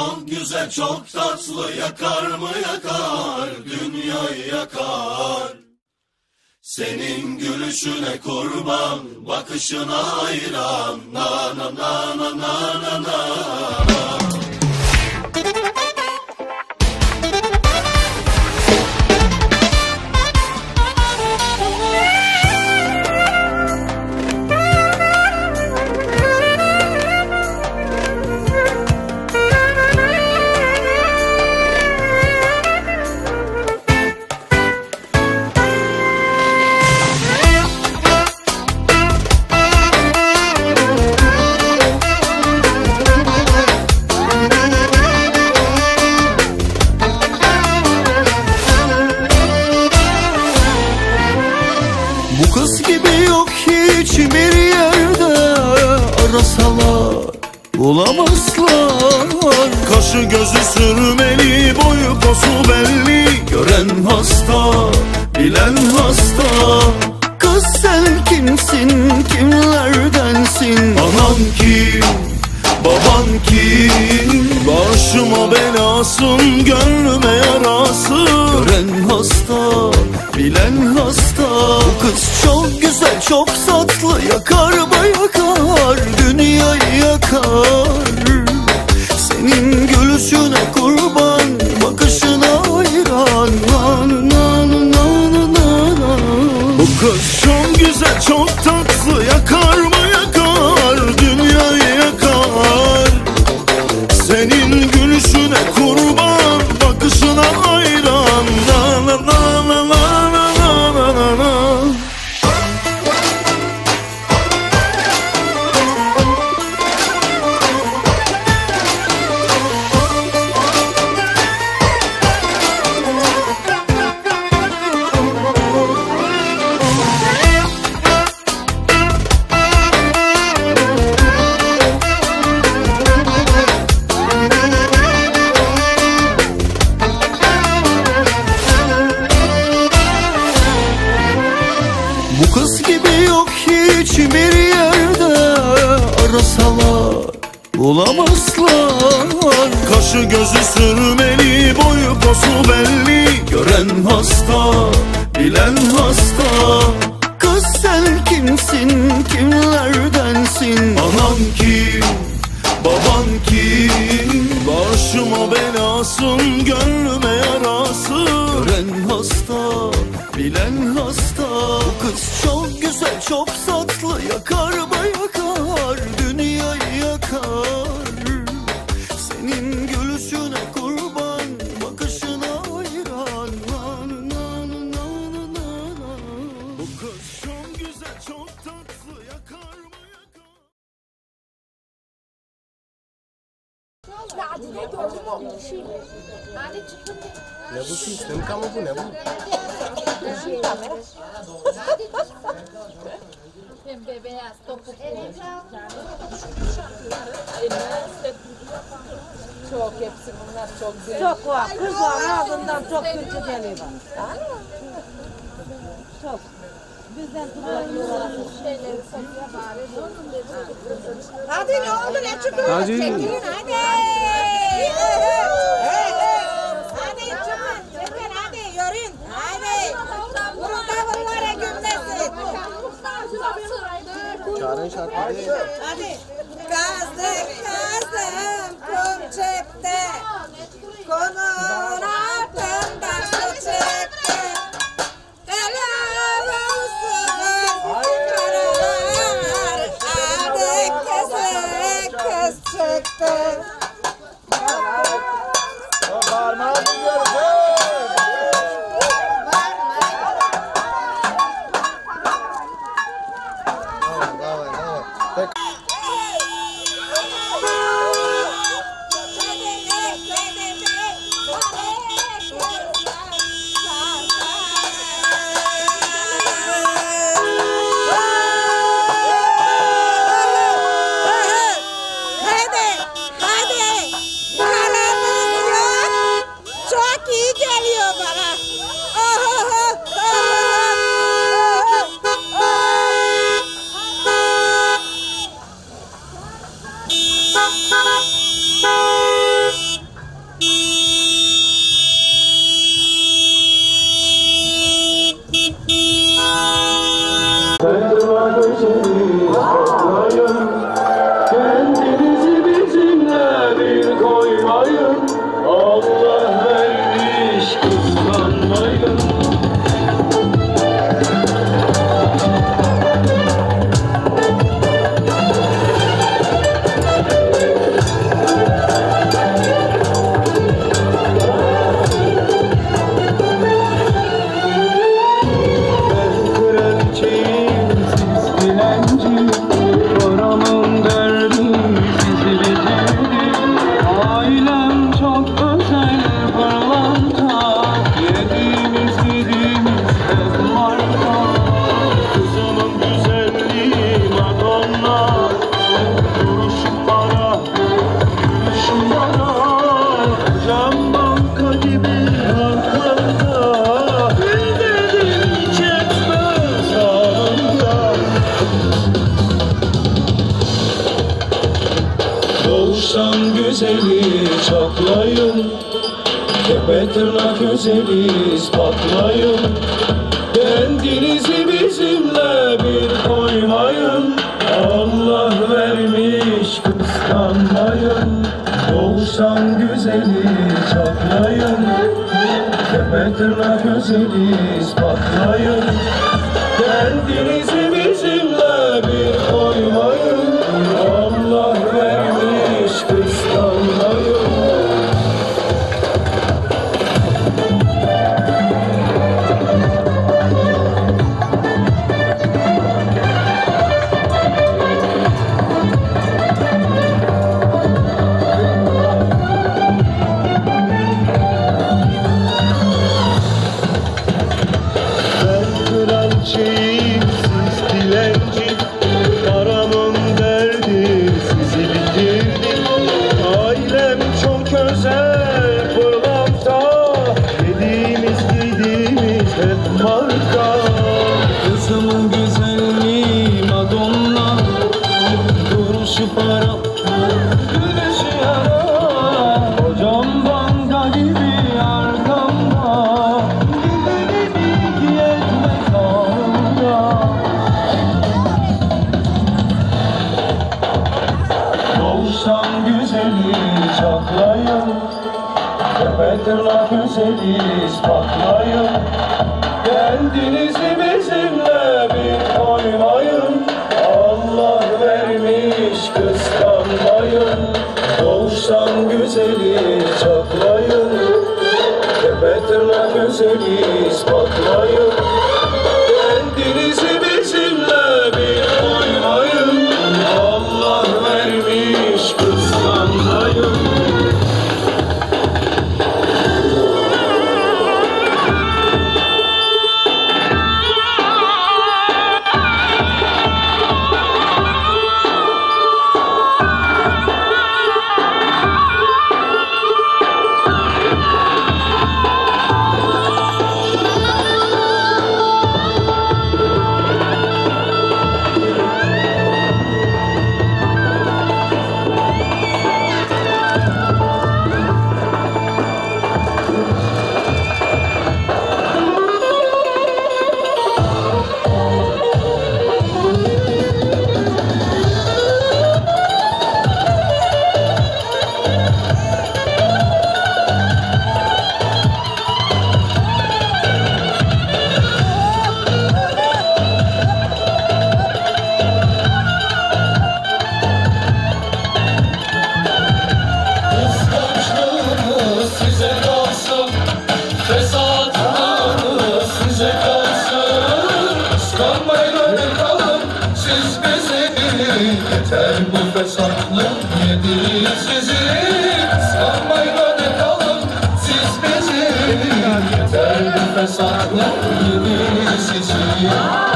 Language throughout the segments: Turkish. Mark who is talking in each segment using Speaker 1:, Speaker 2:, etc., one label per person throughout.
Speaker 1: çok güzel, çok tatlı, yakar mı yakar, dünyayı yakar. Senin gülüşüne kurban, bakışına hayran, na na na na na na na.
Speaker 2: Bulamazlar. Kaşı gözü sürmeli, boyu posu belli, gören hasta, bilen hasta. Kız sen kimsin, kimlerdensin? Anan kim, baban kim? Başıma belasın, gönlüme yarası. Gören hasta, bilen hasta. Bu kız çok güzel, çok tatlı, yakar mı yakar, dünyayı yakar. Senin gülüşüne kurban, bakışına hayran. Bu kız çok güzel, çok tatlı, yakar mı yakar, dünyayı yakar. Senin gülüşüne kurban, bakışına hayran. Bu kız gibi yok hiçbir yerde, arasalar bulamazlar. Kaşı gözü sürmeli, boyu posu belli, gören hasta, bilen hasta. Kız sen kimsin, kimlerdensin? Anan kim, baban kim? Başıma belasın, gönlüme yarası. Gören hasta, bilen hasta. Bu kız çok güzel, çok tatlı, yakar mı yakar, dünyayı yakar. Senin gülüşüne kurban, bakışına hayran. Bu kız çok güzel, çok tatlı, yakar mı yakar.
Speaker 3: Ne bu sistem kamu bu ne bu?
Speaker 4: Pembe beyaz topuk.
Speaker 5: Çok hepsi bunlar çok güzel.
Speaker 6: Çok var. Kızların ağzından çok kötü geliyor. Çok. Bizden tutuyorlar.
Speaker 5: Hadi ne oldu ne çıkıyor?
Speaker 3: Hadi.
Speaker 5: Çekilin hadi. Hadi çıkın çıkın hadi yürüyün. Hadi. Vurun davullara gümlesin.
Speaker 3: Çağırın şarkıyı.
Speaker 5: Hadi. Kazdım kazdım kum cepte. Konun altından su çıktı. Helal olsun karalar. Adı kızı kız çıktı.
Speaker 3: Parmağı biliyoruz.
Speaker 1: tırnak özeli ispatlayın. Kendinizi bizimle bir koymayın. Allah vermiş kıskanmayın. Doğuştan güzeli çatlayın. Tepe tırnak özeli ispatlayın. Kendinizi bizimle bir koymayın. Allah vermiş kıskanmayın. Şeyim siz dilenci, paramın derdi sizi bitirdi. Ailem çok özel pırlanta, yediğimiz giydiğimiz hep marka. Kızımın güzelliği Madonna, duruşu para, gülüşü yara. Hocam banka gibi arkamda, gidelim yetmez ağrına. Doğuştan güzeli çatlayın, tepe tırnak güzeli ispatlayın. Kendinizi bizimle bir koymayın. Allah vermiş kıskanmayın. Doğuştan güzeli çatlayın, tepe tırnak güzeli ispatlayın. Kendinizi bizimle bir koymayın. Allah vermiş kıskanmayın. Kıskançlığınız size kalsın, fesatınız size kalsın. Kıskanmayın öyle kalın siz bizi, yeter bu fesatlık yedi sizi. Kıskanmayın öyle kalın siz bizi, yeter bu fesatlık yedi sizi.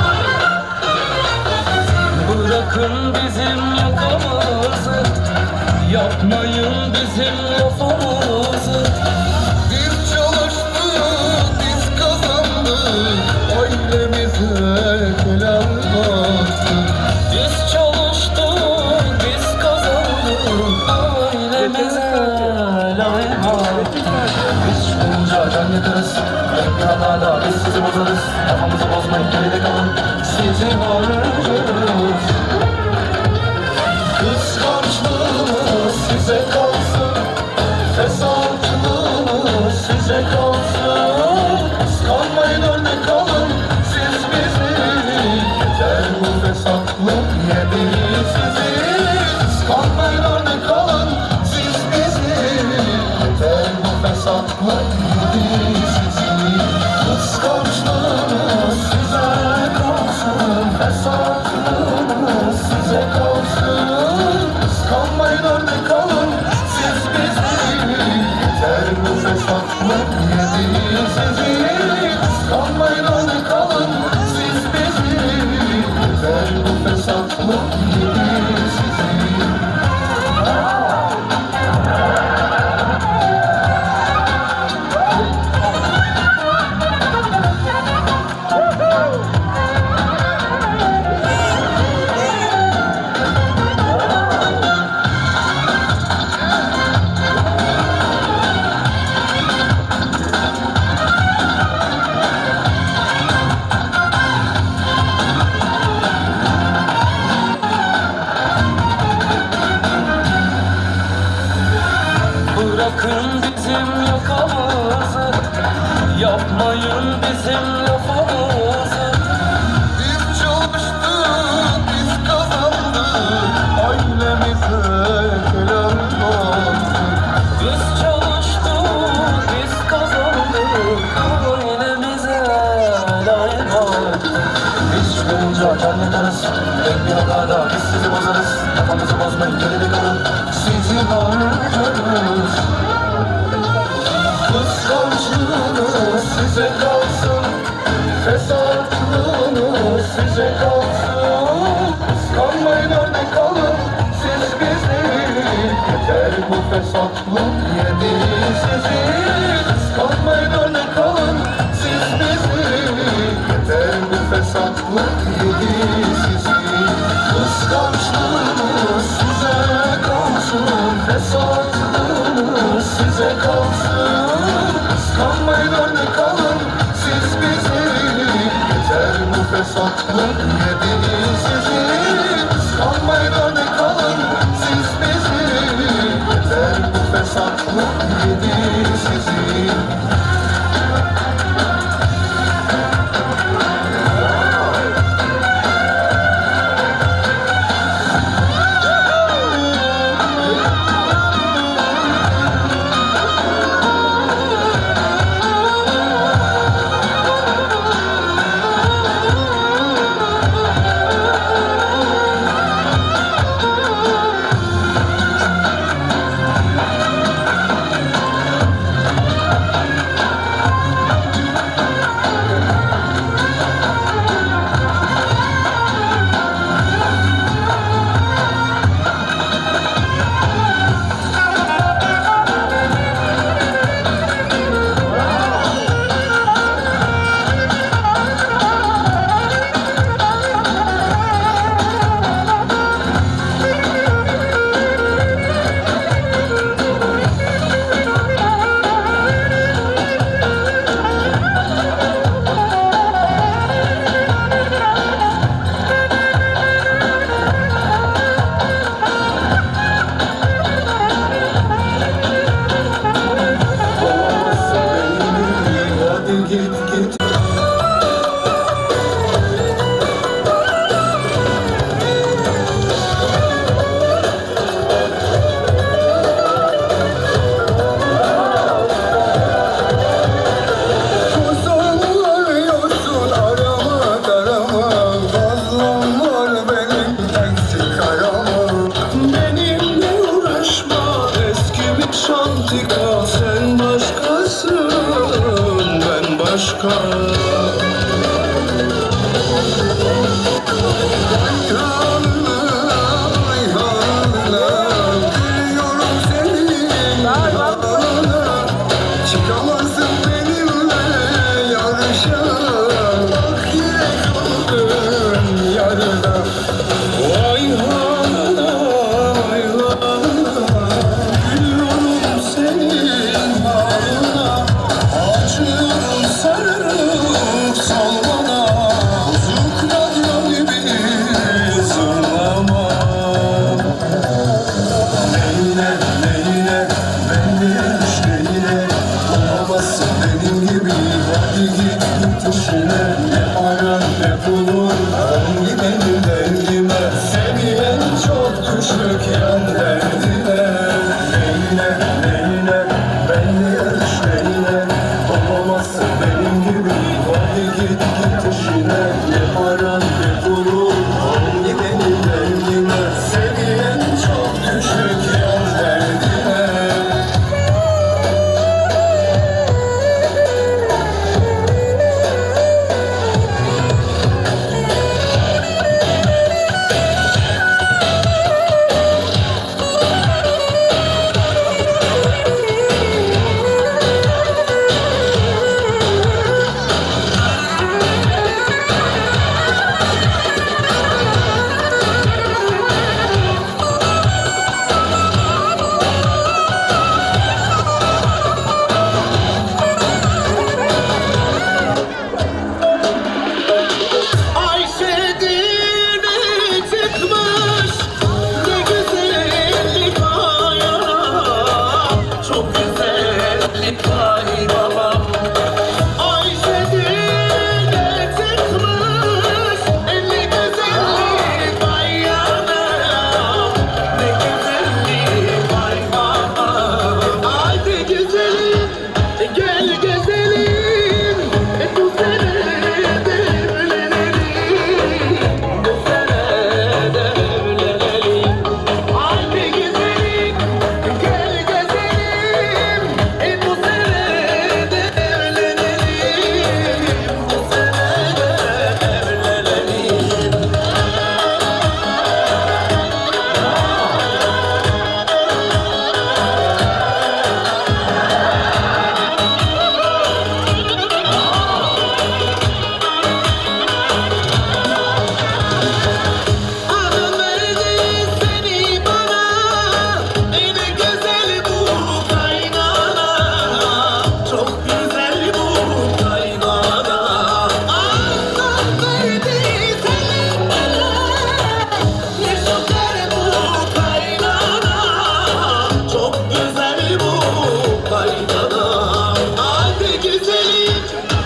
Speaker 1: Bırakın bizim yakamızı, yapmayın bizim lafımızı. Biz çalıştık, biz kazandık, ailemize helal baktık. Biz çalıştık, biz kazandık, ailemize helal baktık. Biz çıkınca can yakarız, ekranlarla biz sizi bozarız. Kafamızı bozmayın, geride kalın, sizi barışırız. Kıskançlığınız size kalsın, fesatçılığınız size kalsın. Kıskanmayın örnek alın siz bizi, yeter bu fesatlık yedi sizi. Kıskanmayın örnek alın siz bizi, yeter bu fesatlık yedi sizi. Kıskançlığınız size kalsın, fesat Yapmayın bizim lafımızı. Biz çalıştık, biz kazandık, ailemize helal olsun. Biz çalıştık, biz kazandık, ailemize helal olsun. Biz çıkınca kendi tanız, tek bir hatada biz sizi bozarız. Kafamızı bozmayın, geride kalın, sizi harcarız. Kıskançlığınız size kalsın, fesatlığınız size kalsın. Kıskanmayın, örnek alın siz bizi. Yeter bu fesatlık yedi sizi. Kıskanmayın, örnek alın siz bizi. Yeter bu fesatlık yedi sizi. Kıskançlığınız size kalsın, fesatlığınız size kalsın. Kıskanmayın, örnek alın siz bizi. Yeter bu fesatlık yedi sizi. Kıskanmayın, örnek alın siz bizi. Yeter bu fesatlık yedi sizi. Sen başkasın, ben başka. Çıkamazsın benimle yarışa. Bak yine kaldın yarıda. Vay halına, vay halına. Gülüyorum senin halına. Açıyorum sarılıp salmana. Bozuk radyo gibi zırlama. Neyle, neyle, belli müşterine. Olamazsın benim gibi. Hadi git yurt dışına. Ne aran ne bulur, on gidelim derdime. Seni en çok küçük yan derdime. Neyle, neyle, belli müşterine. Olamazsın benim gibi. Hadi git dışına. Ne aran ne bulur, on gidelim derdime. Seni en çok küçük yan derdime.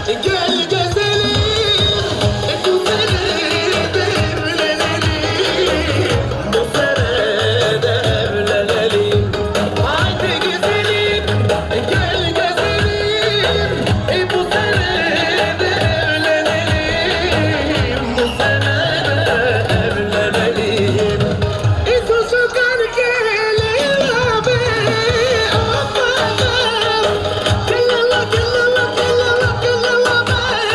Speaker 1: Gel gezelim, bu sene de evlenelim, bu sene de evlenelim. Haydi gezelim, gel gezelim, bu sene de evlenelim, bu sene de evlenelim. Su geliyor be, aman, geliyor be.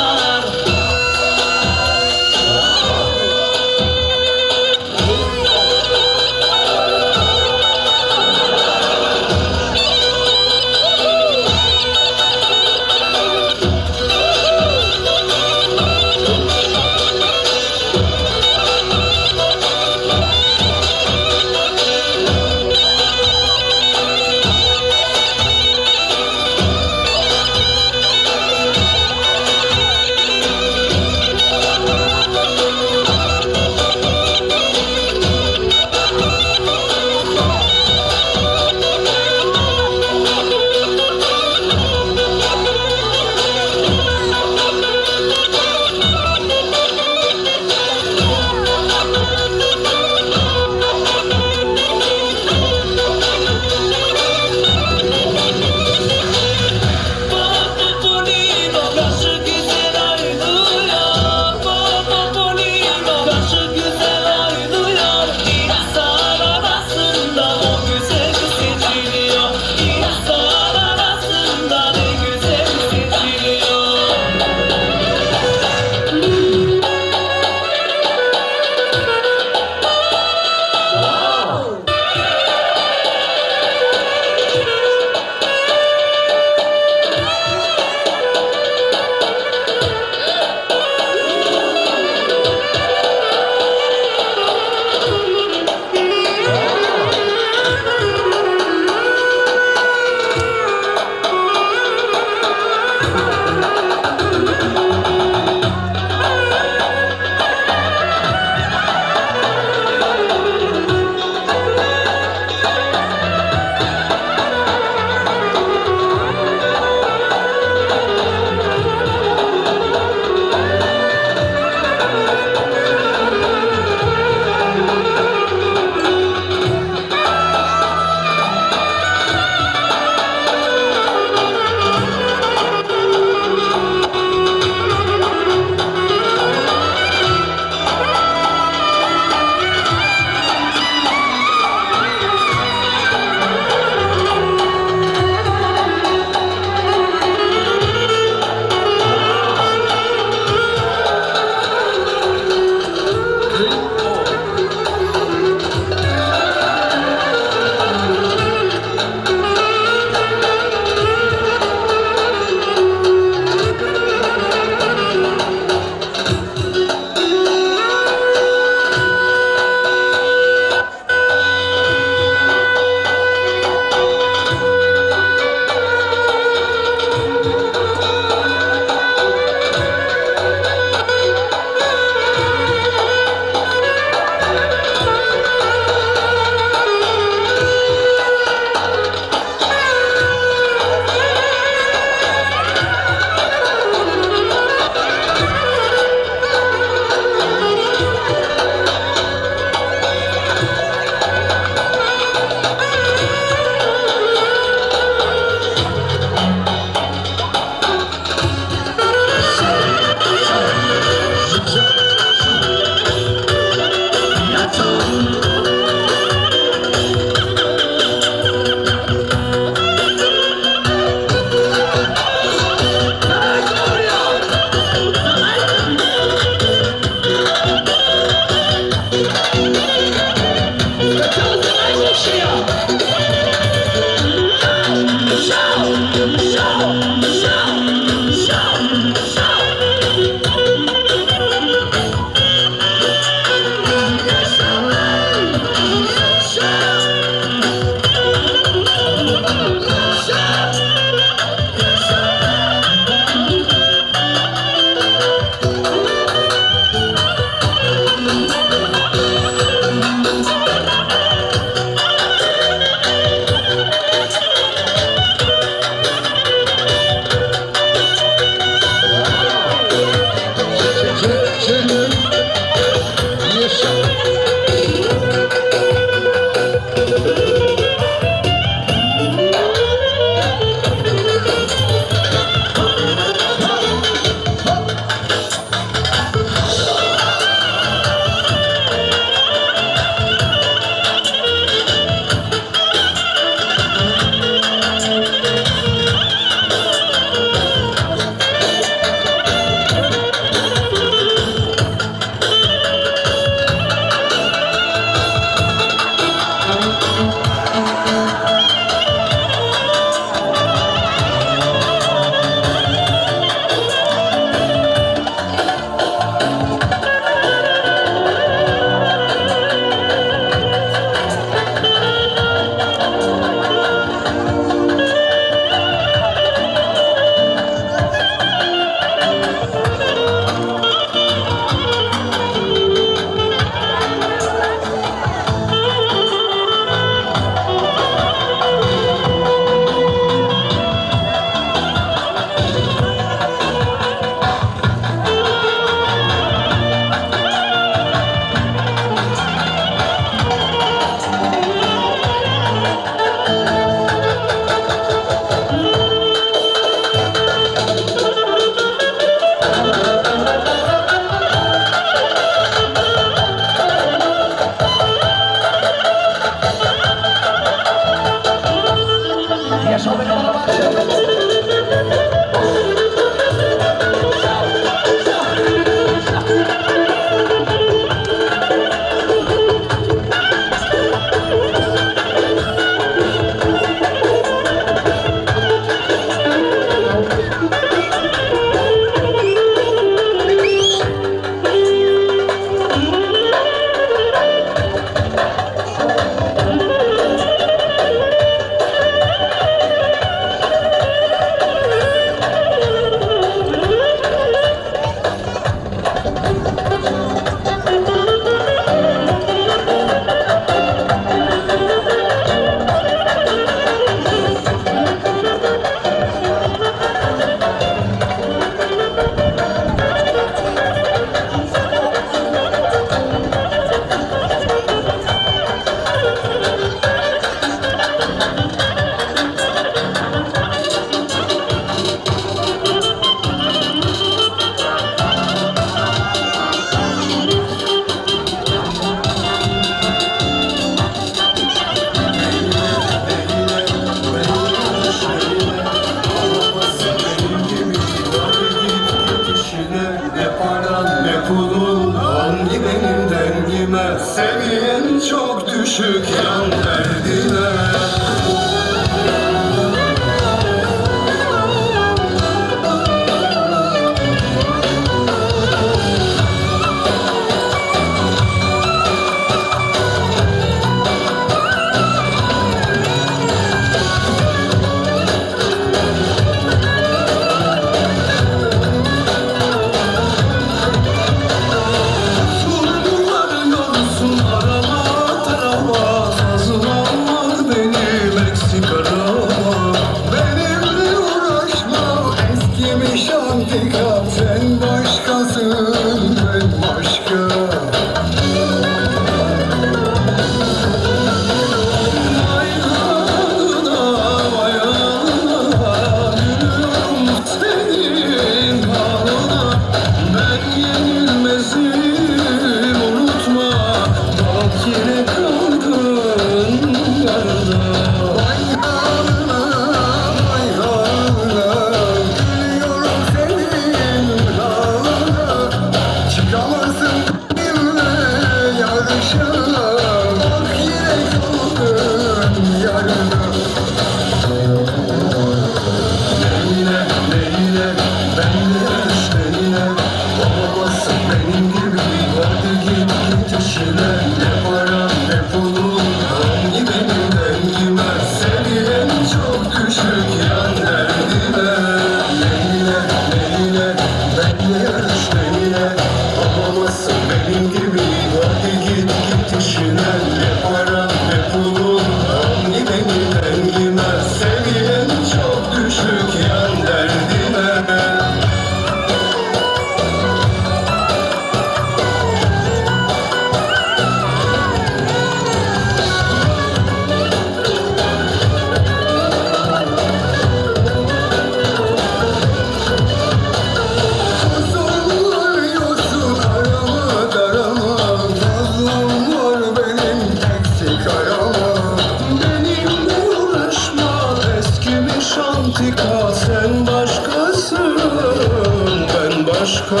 Speaker 1: intikal sen başkasın ben başka.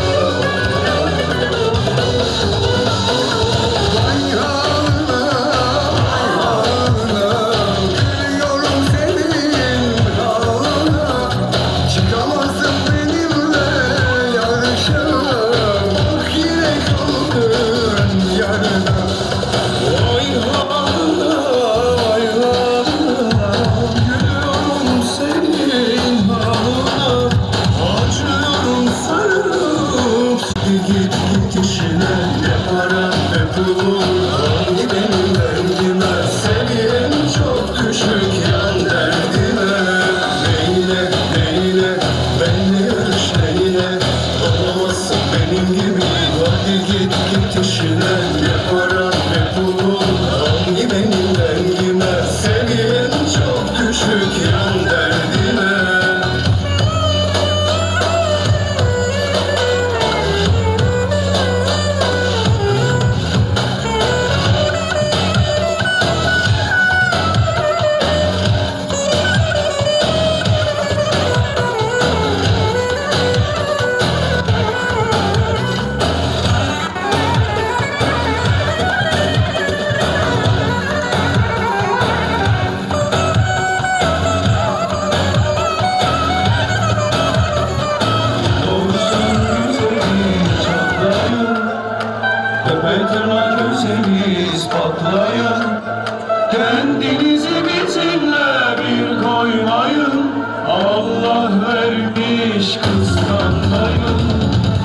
Speaker 1: Kendinizi bizimle bir koymayın, Allah vermiş kıskanmayın.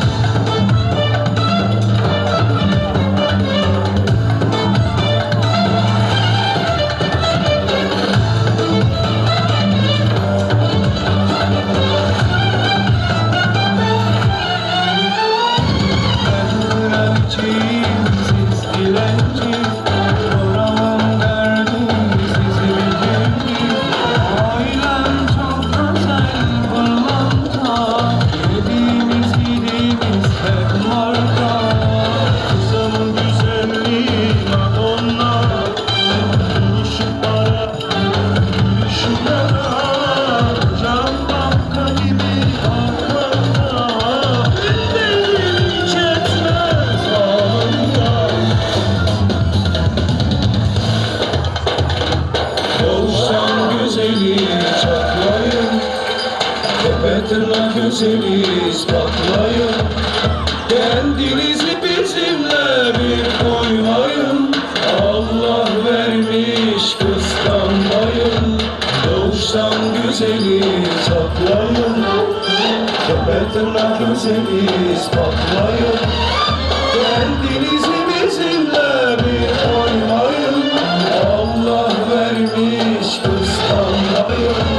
Speaker 1: Güzeli ispatlayın, kendinizi bizimle bir koymayın, Allah vermiş kıskanmayın. Doğuştan güzeli saklayın, tepetine güzeli ispatlayın, kendinizi bizimle bir koymayın, Allah vermiş kıskanmayın.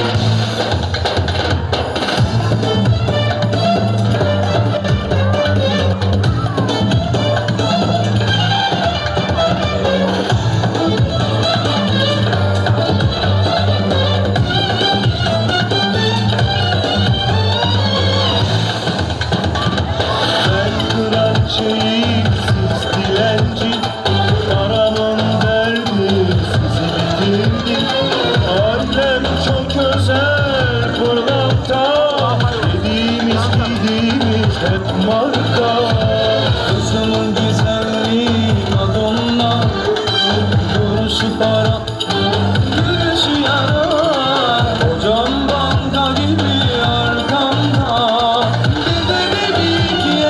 Speaker 1: Kızımın güzelliği Madonna, duruşu para, gülüşü yara, kocam banka gibi arkamda, bir de bir iki.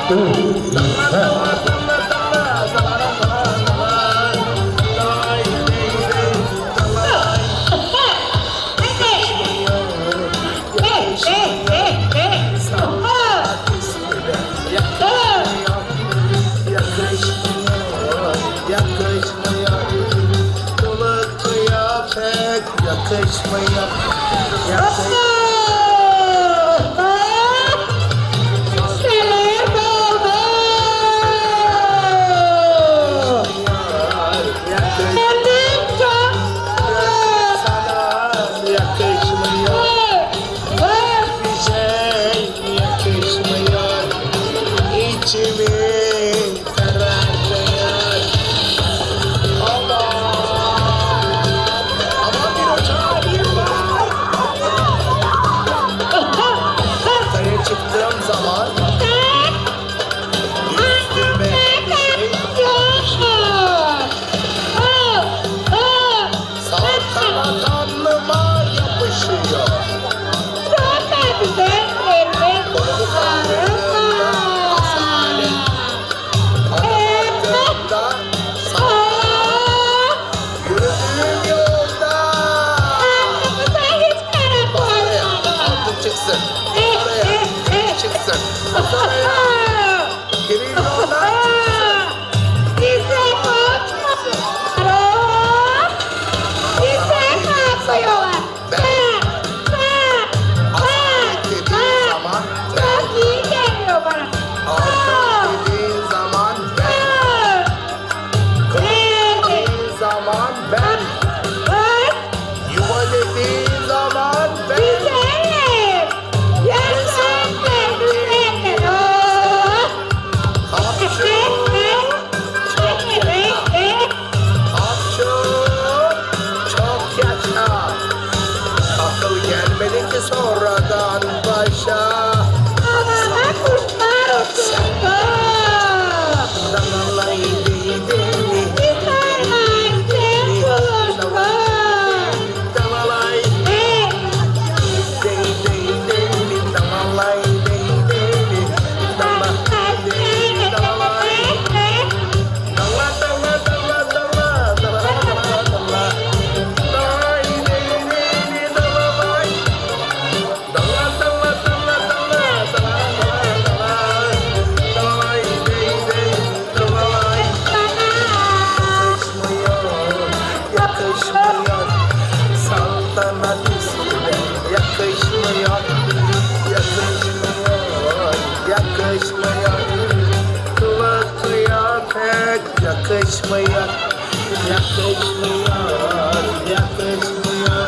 Speaker 3: Yakışmıyor. Yakışmıyor, yakışmıyor.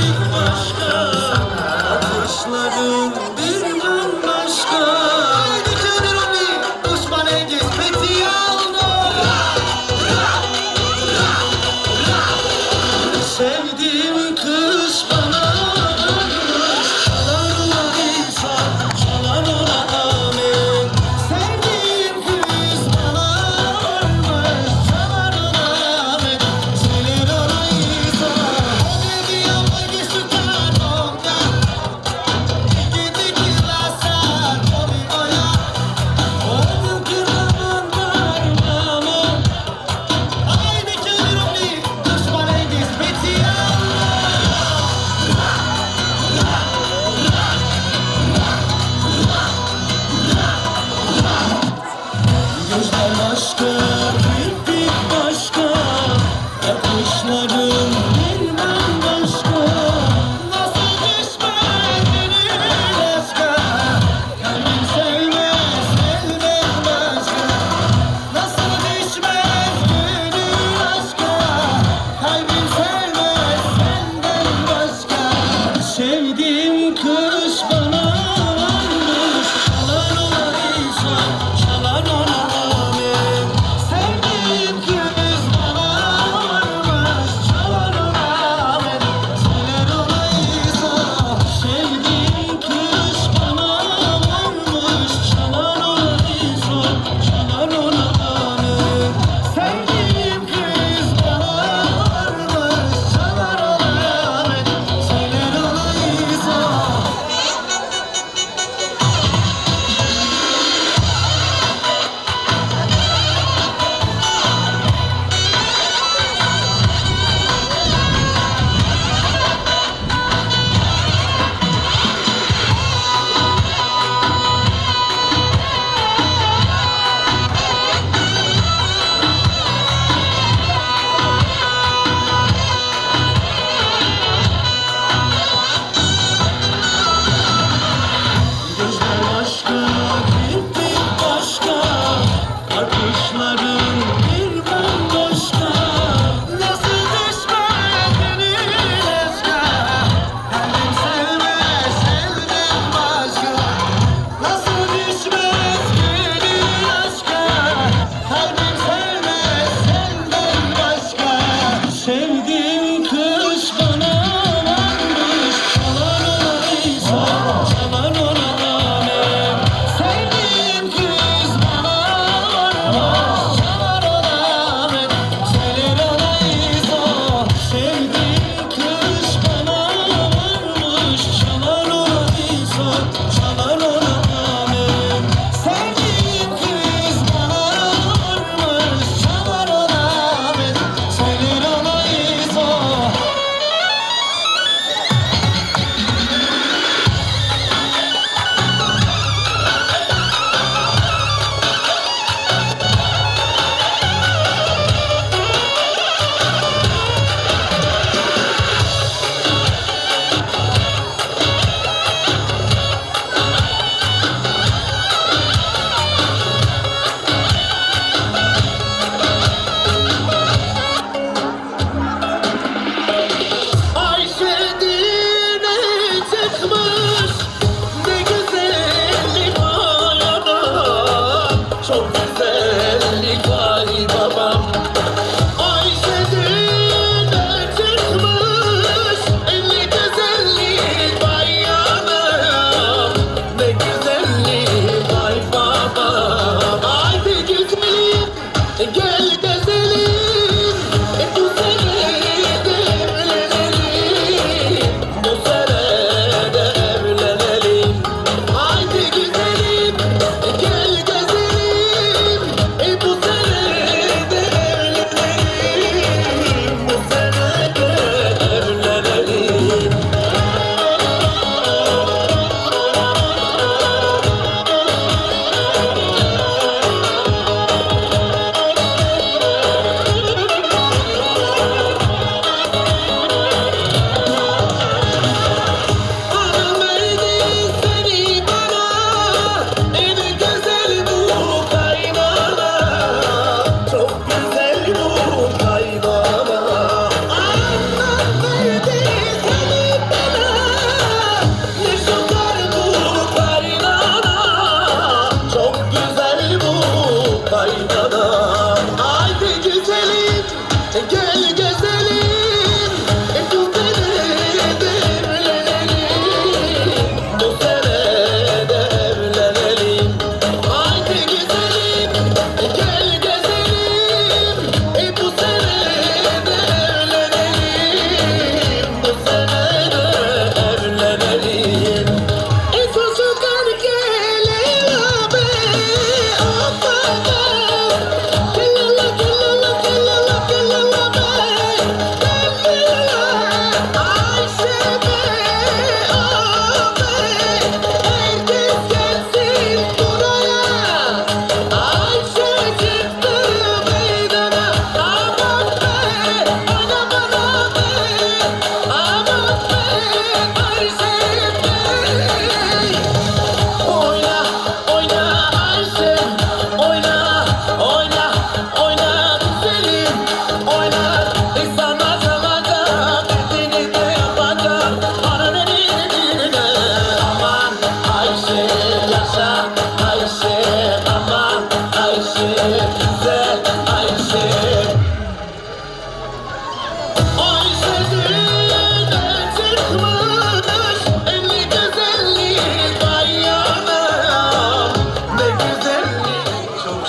Speaker 1: Bakışların bir bambaşka. Osman Engiz Fethi aldı. Sevdiğim kız bana çalar ona insan, çalar ona amin. Sevdiğim kız bana çalar ona amin. Senin ona insan.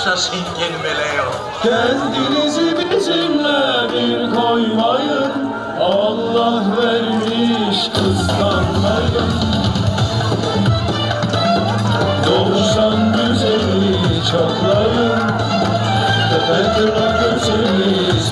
Speaker 3: yaşasın gelmeleyo.
Speaker 1: Kendinizi bizimle bir koymayın, Allah vermiş kıskanmayın. Doğuştan güzeli çoklayın, tepetra gözümüz.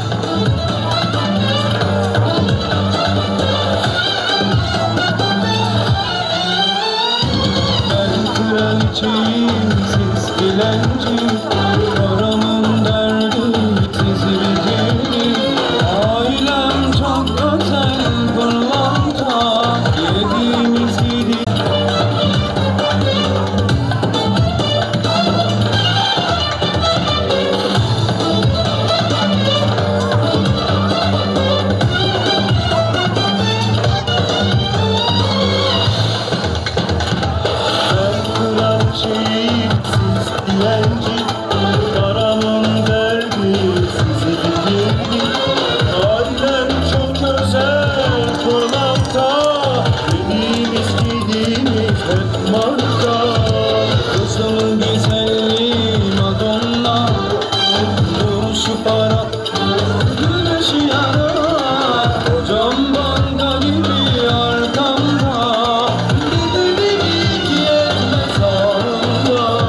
Speaker 1: Ben kraliçeyim, siz dilenci, paramın derdi sizi bildiğini. Ailem çok özel pırlanta, yediğimiz yedi. Dilenci, paramın derdi sizi bildirdi. Ailem çok özel pırlanta, yediğimiz giydiğimiz hep marka. Kızımın güzelliği Madonna, duruşu para, güneşi yarar. Kocam banka gibi arkamda, bildirdik yetmez ağrımda.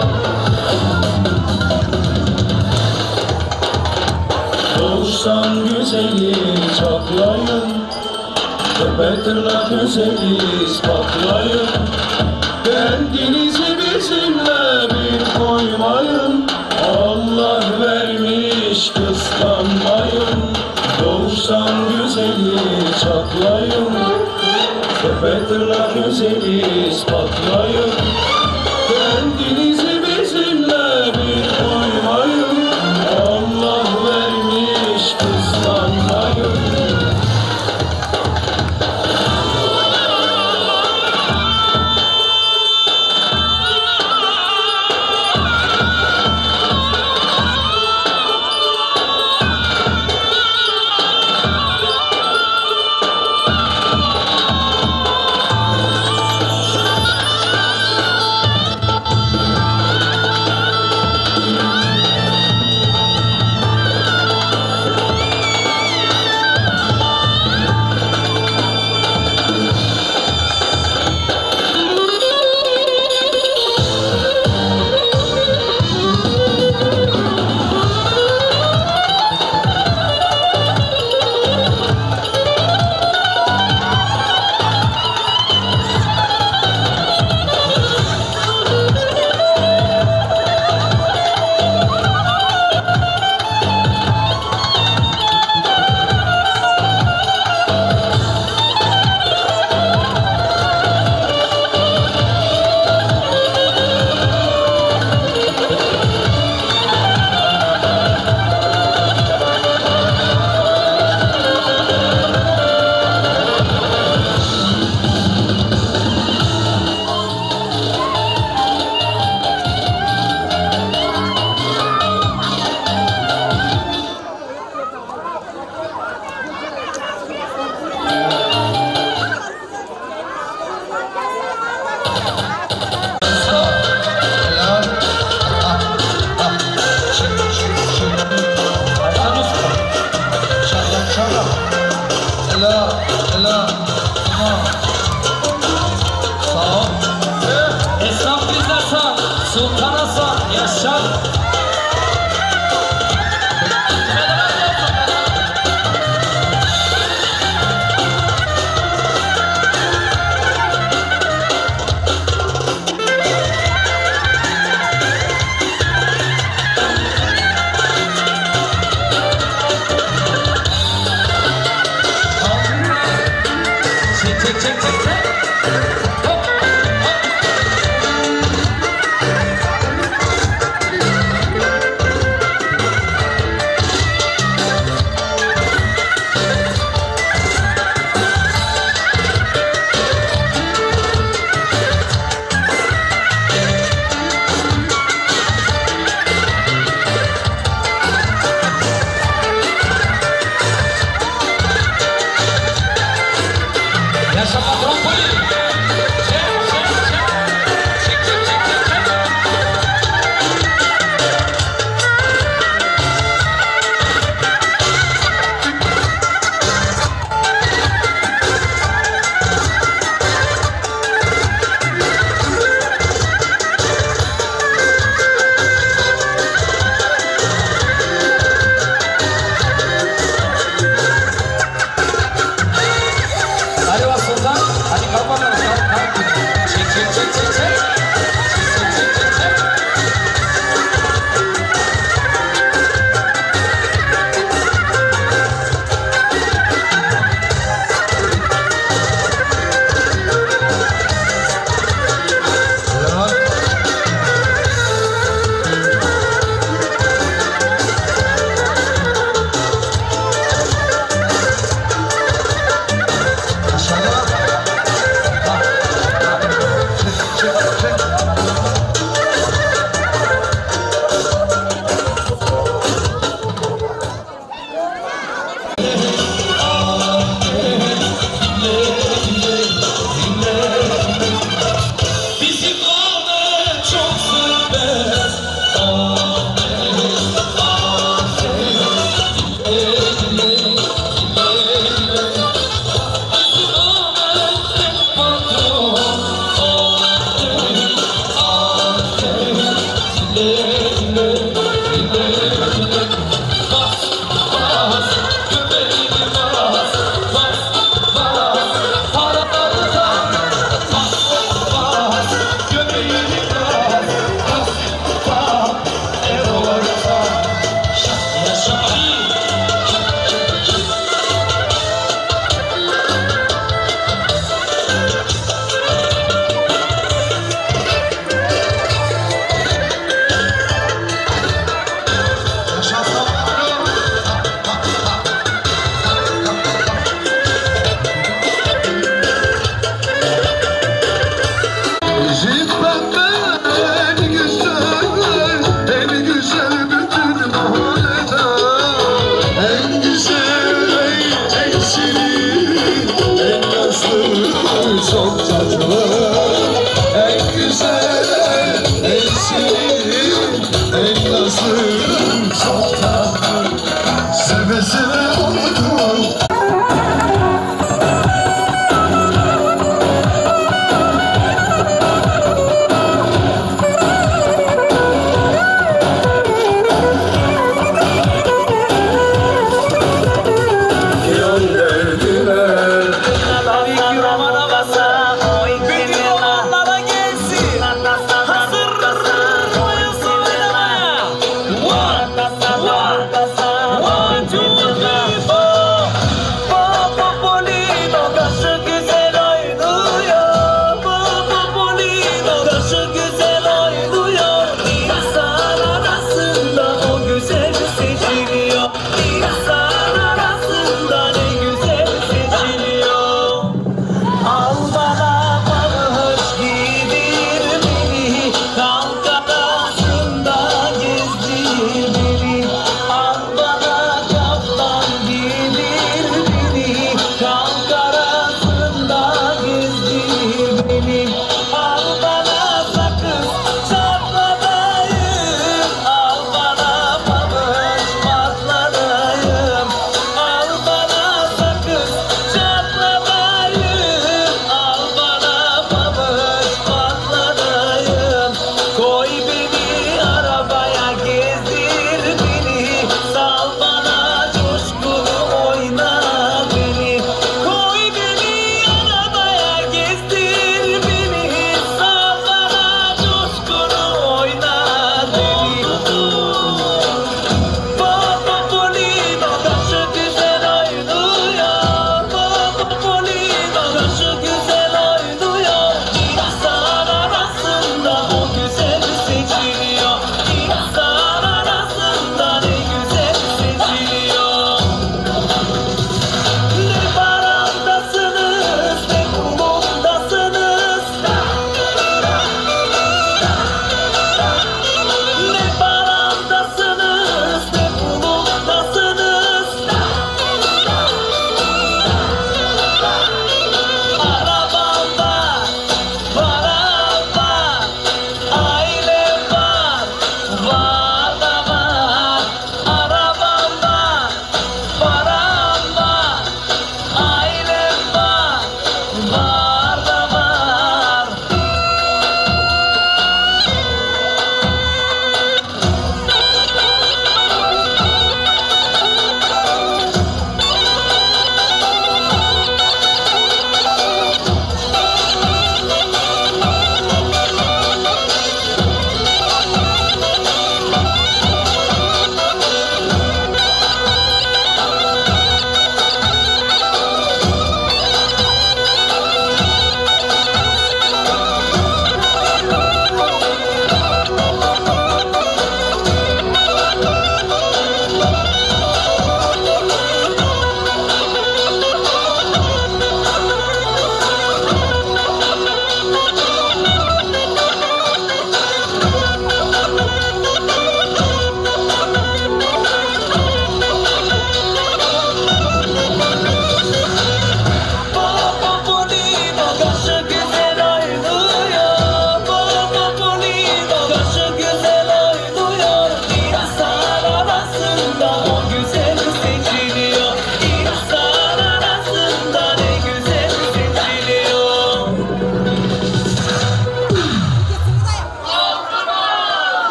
Speaker 1: Doğuştan güzeli çoklayın, tepetra güzeli ispatlayın. Kendinizi bizimle bir koymayın, Allah vermiş kıskanmayın. Doğuştan güzeli çoklayın, tepetra güzeli ispatlayın. Kendinizi bizimle bir koymayın, Allah vermiş kıskanmayın. Sultan Hasan yaşa. Çek çek çek çek. Hop hop.
Speaker 2: kızım çok tatlı. Seve seve oldum.
Speaker 1: One.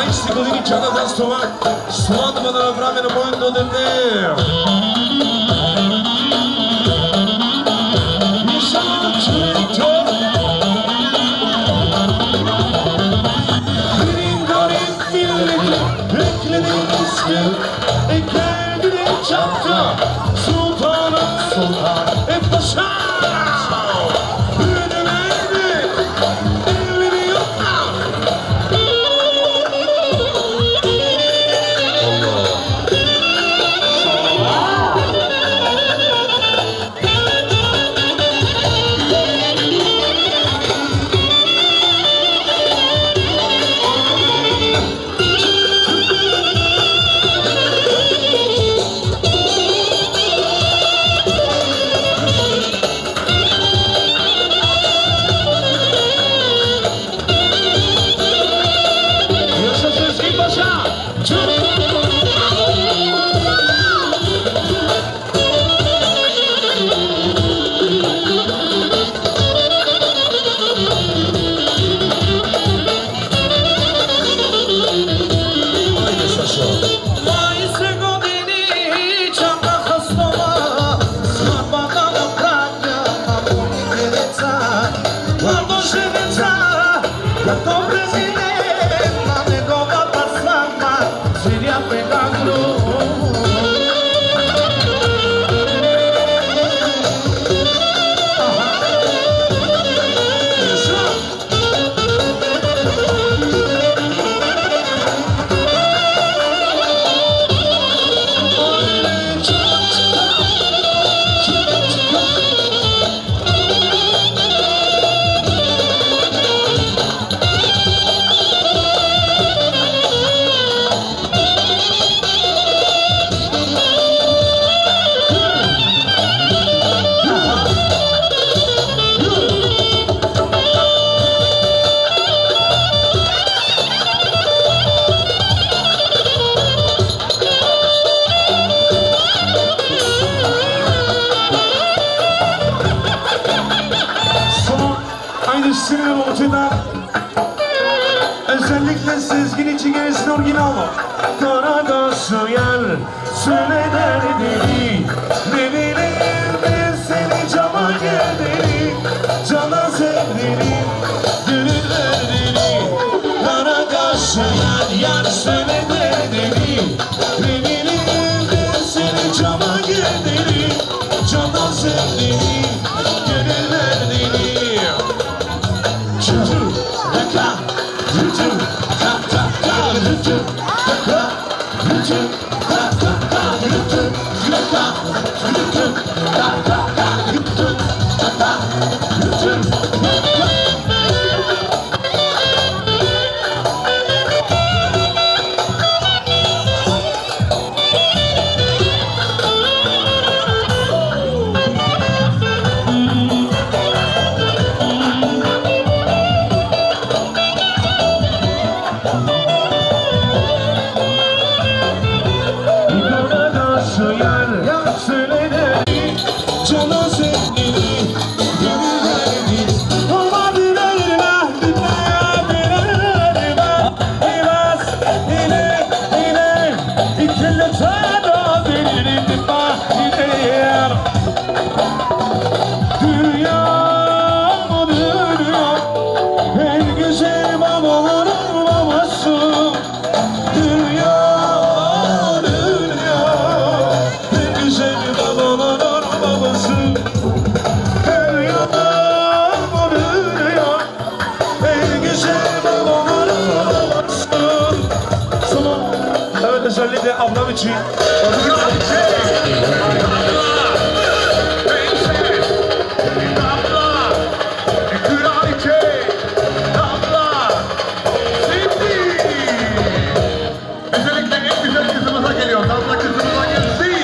Speaker 7: Mai sicuramente c'è da stovare, stovando ma dalla frame non può indodere. Mi sono tutto. E kendine çattı Sultanım sultan et paşa Büyüdüm elleri yok Aynısının ortada özellikle Sezgin için gelsin orijinal o. Karada söyler, söyle derdini. Ne bileyim ben seni cama geldiğini. Cana sevdiğini, gönül verdiğini. Karada söyler, yar söyle derdini. Ne bileyim ben seni cama geldiğini. Cana sevdiğini, gönül verdiğini. Özellikle ablam için.
Speaker 8: Özellikle en güzel kızımıza geliyor. Damla kızımıza gelsin.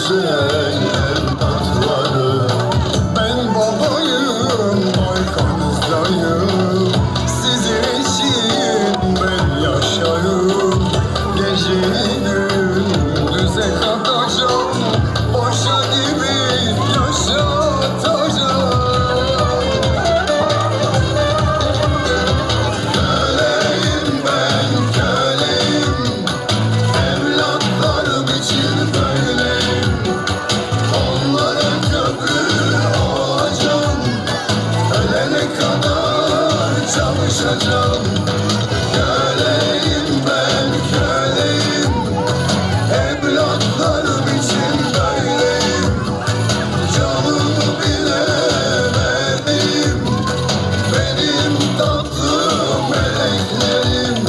Speaker 9: güzel evlatları. Ben babayım, arkanızdayım. Sizin için ben yaşarım. Geceyi gündüze katacağım. Boşa gibi yaşatacağım. Köleyim ben, köleyim. Evlatlarım için böyleyim. Onlara köprü olacağım. Ölene kadar çalışacağım. Köleyim ben, köleyim. Evlatlarım için böyleyim. Canımı bile verdim. Benim tatlı meleklerim.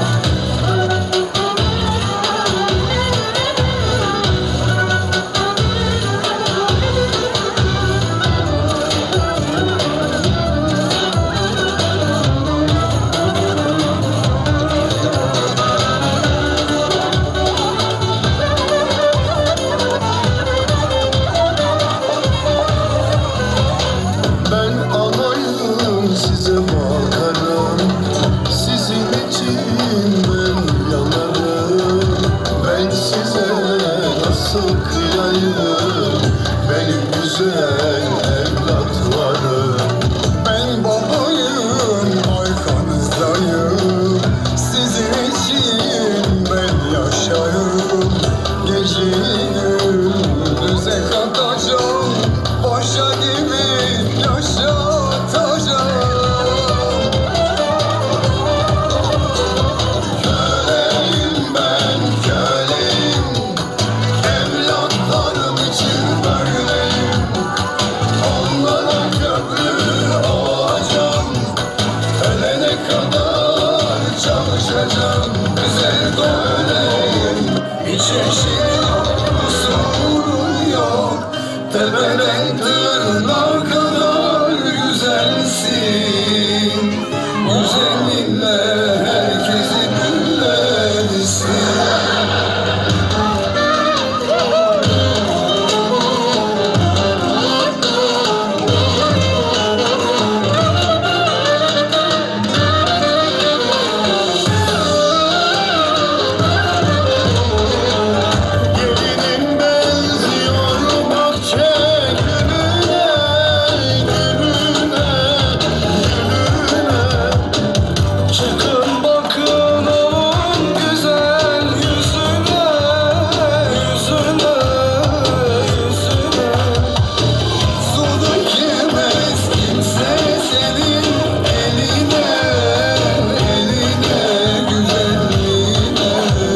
Speaker 9: Ben anayım, size bakarım. Sizin için ben yanarım. Ben size nasıl kıyayım, benim güzel evlatlarım. Ben babayım, arkanızdayım. Sizin için ben yaşarım. Geceyi gündüze katacağım. Boşa gibi yaşatacağım. Köleyim ben, köleyim. Evlatlarım için böyleyim. Onlara köprü olacağım. Ölene kadar çalışacağım. Güzel böyleyim. Hiç eşim yok, kusurum yok. Tepeden tırnağa kadar güzelsin. Güzelliğinle herkesi büllersin. Gelinim benziyor bahçe gülüne, gülüne, gülüne. Çıkın bakın onun güzel yüzüne, yüzüne, yüzüne. Su dökemez kimse senin eline, eline, güzelliğine.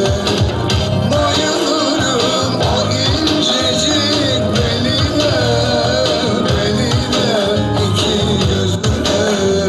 Speaker 9: Bayılırım o incecik beline, beline, iki gözüne.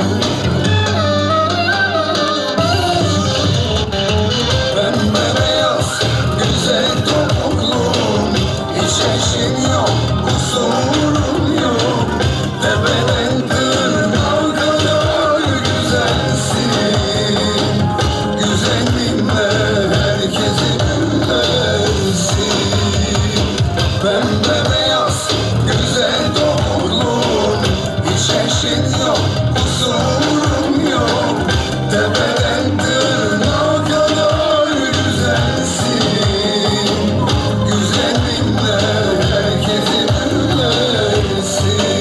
Speaker 9: Pembe beyaz, güzel topuklum. Hiç eşim yok, kusurum yok. Tepeden tırnağa kadar güzelsin. Güzelliğinle herkesi büllersin. Pembe beyaz, güzel topuklum. Hiç eşin yok, kusurum yok. Tepeden tırnağa kadar güzelsin. Güzelliğinle herkesi büllersin.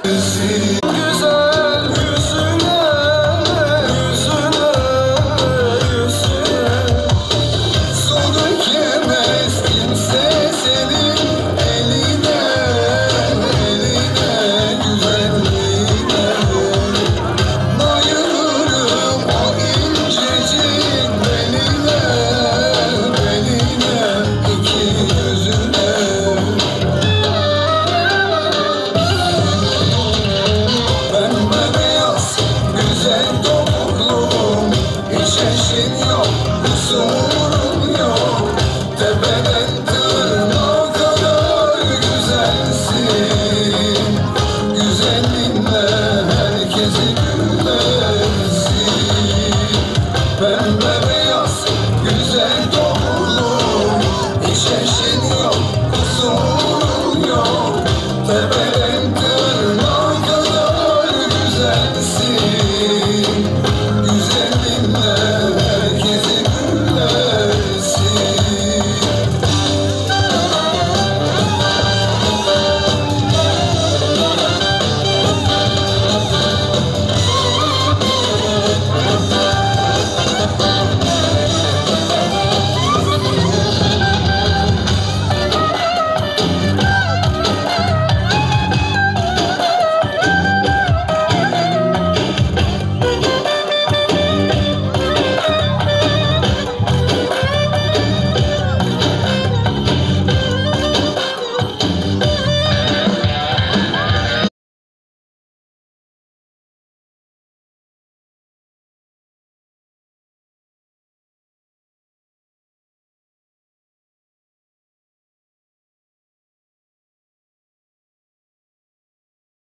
Speaker 9: Güzel